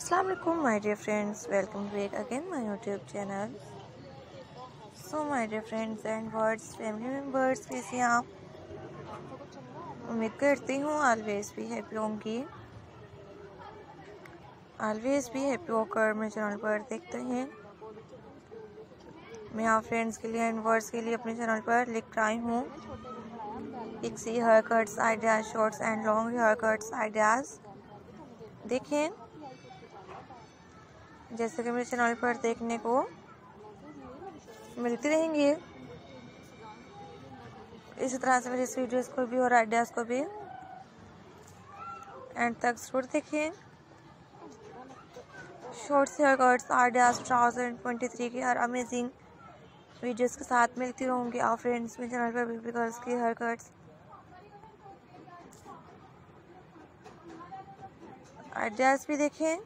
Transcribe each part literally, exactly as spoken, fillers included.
अस्सलाम वालेकुम my dear friends, welcome back again my YouTube channel. So my dear friends and words family members, कैसे हैं आप? उम्मीद करती हूँ ऑलवेज भी हैप्पी होंगी। ऑलवेज भी हैप्पी होकर मेरे चैनल पर देखते हैं। मैं आप फ्रेंड्स के लिए एंड वर्ड्स के लिए अपने चैनल पर लेकर आई हूँ pixie hair cuts ideas, shorts and long hair cuts ideas. देखें, जैसे कि मेरे चैनल पर देखने को मिलती रहेंगे, इसी तरह से मेरी इस वीडियोस को भी और आइडियाज़ को भी एंड तक जरूर देखें। Shorts hair cuts ideas two thousand twenty three की हर अमेजिंग वीडियोस के साथ मिलती रहूँगी आप फ्रेंड्स मेरे चैनल पर बेबी गर्ल्स की हेयर कट्स आइडियाज़ भी देखें।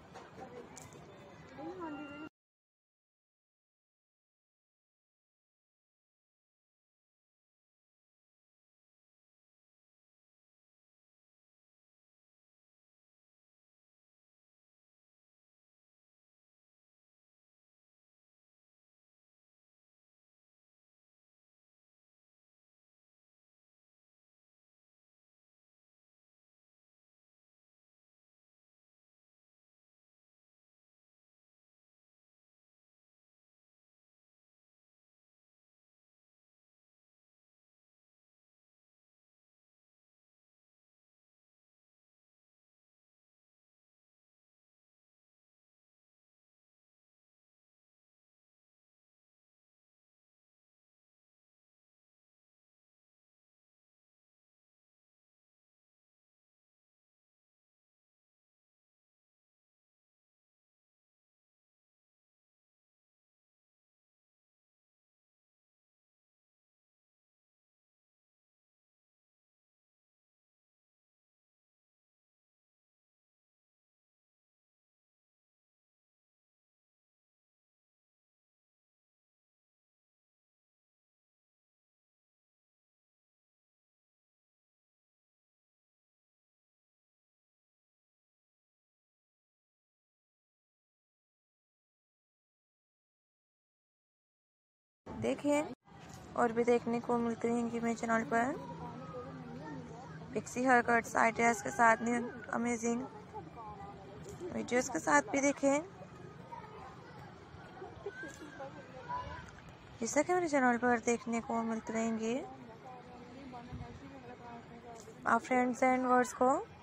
देखें, और भी देखने को मिलती रहेंगी मेरे चैनल पर पिक्सी हेयर कट्स आइडियाज़ के साथ न्यू अमेजिंग वीडियोस के साथ भी देखें, जैसा कि मेरे चैनल पर देखने को मिलते रहेंगे आप फ्रेंड्स एंड वर्ड्स को